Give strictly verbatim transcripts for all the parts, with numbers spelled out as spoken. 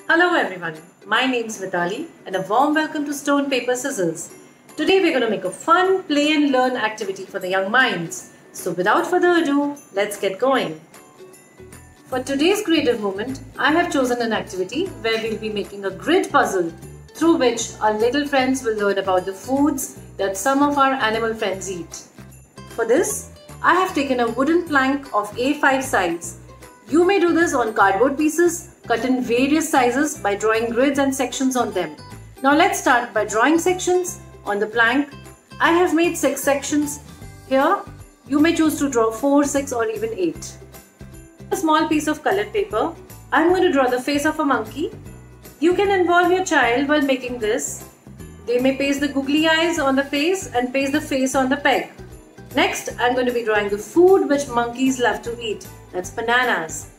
Hello everyone, my name is Vitali and a warm welcome to Stone Paper Scissors. Today we're going to make a fun play and learn activity for the young minds. So without further ado, let's get going. For today's creative moment, I have chosen an activity where we'll be making a grid puzzle through which our little friends will learn about the foods that some of our animal friends eat. For this, I have taken a wooden plank of A five size. You may do this on cardboard pieces cut in various sizes by drawing grids and sections on them. Now let's start by drawing sections on the plank. I have made six sections. Here, you may choose to draw four, six or even eight. A small piece of colored paper. I'm going to draw the face of a monkey. You can involve your child while making this. They may paste the googly eyes on the face and paste the face on the peg. Next, I'm going to be drawing the food which monkeys love to eat. That's bananas.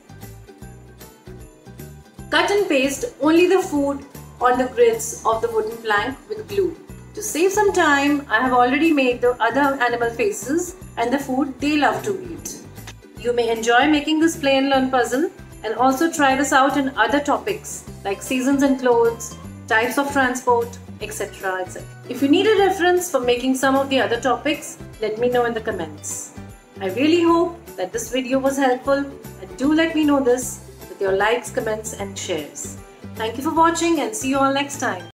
Cut and paste only the food on the grids of the wooden plank with glue. To save some time, I have already made the other animal faces and the food they love to eat. You may enjoy making this play and learn puzzle and also try this out in other topics like seasons and clothes, types of transport, et cetera et cetera. If you need a reference for making some of the other topics, let me know in the comments. I really hope that this video was helpful and do let me know this with your likes, comments and shares. Thank you for watching and see you all next time.